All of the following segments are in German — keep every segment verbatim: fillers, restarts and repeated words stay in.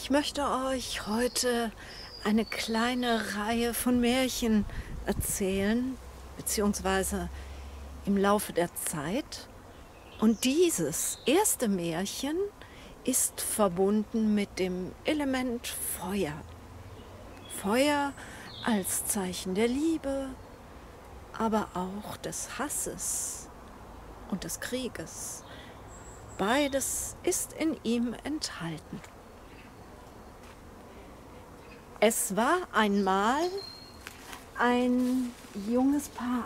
Ich möchte euch heute eine kleine Reihe von Märchen erzählen, beziehungsweise im Laufe der Zeit. Und dieses erste Märchen ist verbunden mit dem Element Feuer. Feuer als Zeichen der Liebe, aber auch des Hasses und des Krieges. Beides ist in ihm enthalten. Es war einmal ein junges Paar.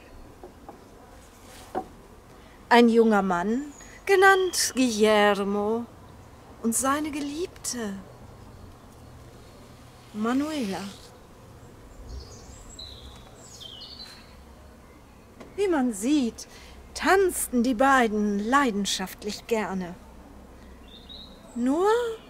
Ein junger Mann, genannt Guillermo, und seine Geliebte, Manuela. Wie man sieht, tanzten die beiden leidenschaftlich gerne. Nur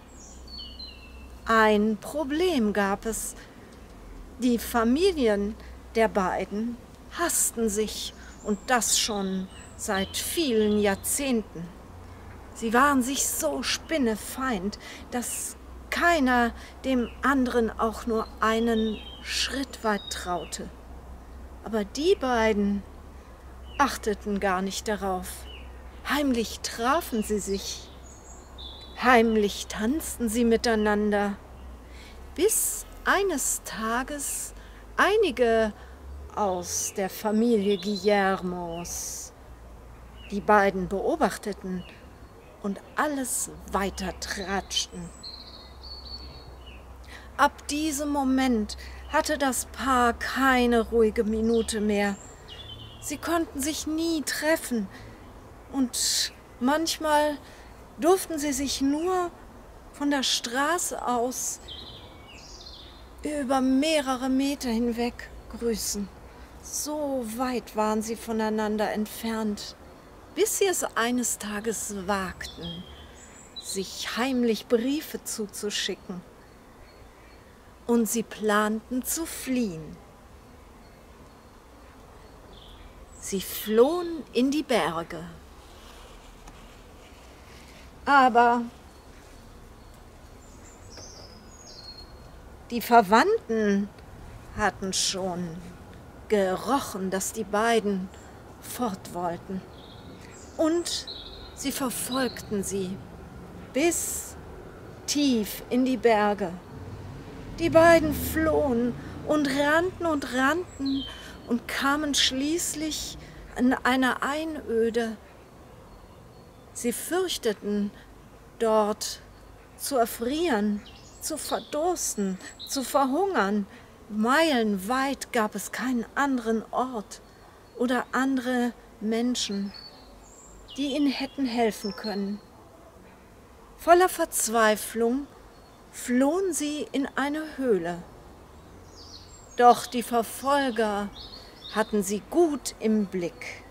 ein Problem gab es. Die Familien der beiden hassten sich, und das schon seit vielen Jahrzehnten. Sie waren sich so spinnefeind, dass keiner dem anderen auch nur einen Schritt weit traute. Aber die beiden achteten gar nicht darauf. Heimlich trafen sie sich. Heimlich tanzten sie miteinander, bis eines Tages einige aus der Familie Guillermos die beiden beobachteten und alles weiter tratschten. Ab diesem Moment hatte das Paar keine ruhige Minute mehr. Sie konnten sich nie treffen und manchmal durften sie sich nur von der Straße aus über mehrere Meter hinweg grüßen. So weit waren sie voneinander entfernt, bis sie es eines Tages wagten, sich heimlich Briefe zuzuschicken. Und sie planten zu fliehen. Sie flohen in die Berge. Aber die Verwandten hatten schon gerochen, dass die beiden fort wollten. Und sie verfolgten sie bis tief in die Berge. Die beiden flohen und rannten und rannten und kamen schließlich an eine Einöde. Sie fürchteten, dort zu erfrieren, zu verdursten, zu verhungern. Meilenweit gab es keinen anderen Ort oder andere Menschen, die ihnen hätten helfen können. Voller Verzweiflung flohen sie in eine Höhle. Doch die Verfolger hatten sie gut im Blick.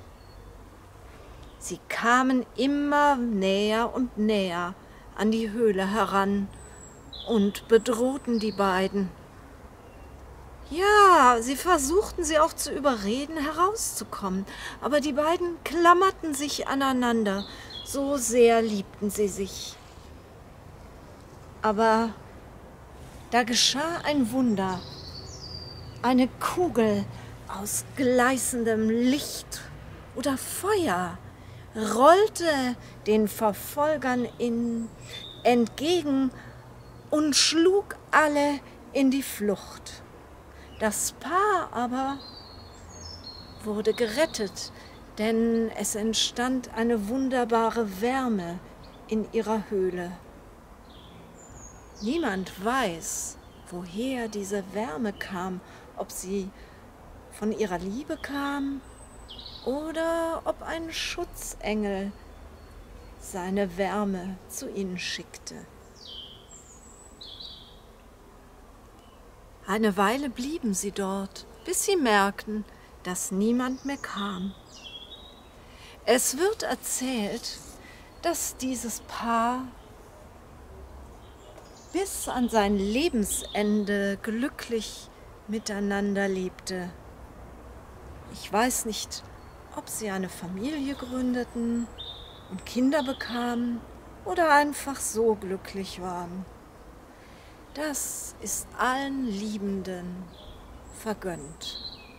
Sie kamen immer näher und näher an die Höhle heran und bedrohten die beiden. Ja, sie versuchten sie auch zu überreden, herauszukommen, aber die beiden klammerten sich aneinander, so sehr liebten sie sich. Aber da geschah ein Wunder. Eine Kugel aus gleißendem Licht oder Feuer rollte den Verfolgern in, entgegen und schlug alle in die Flucht. Das Paar aber wurde gerettet, denn es entstand eine wunderbare Wärme in ihrer Höhle. Niemand weiß, woher diese Wärme kam, ob sie von ihrer Liebe kam oder ob ein Schutzengel seine Wärme zu ihnen schickte. Eine Weile blieben sie dort, bis sie merkten, dass niemand mehr kam. Es wird erzählt, dass dieses Paar bis an sein Lebensende glücklich miteinander lebte. Ich weiß nicht, ob sie eine Familie gründeten und Kinder bekamen oder einfach so glücklich waren. Das ist allen Liebenden vergönnt.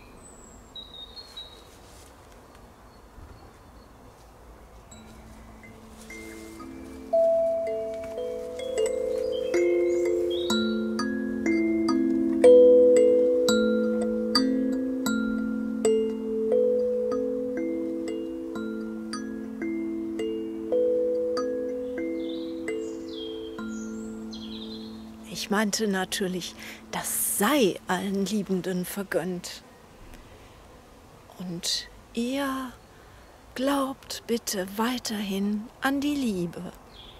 Ich meinte natürlich, das sei allen Liebenden vergönnt. Und ihr glaubt bitte weiterhin an die Liebe.